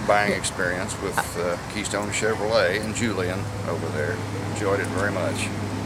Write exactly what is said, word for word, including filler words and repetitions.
buying experience with uh, Keystone Chevrolet and Julian over there. Enjoyed it very much.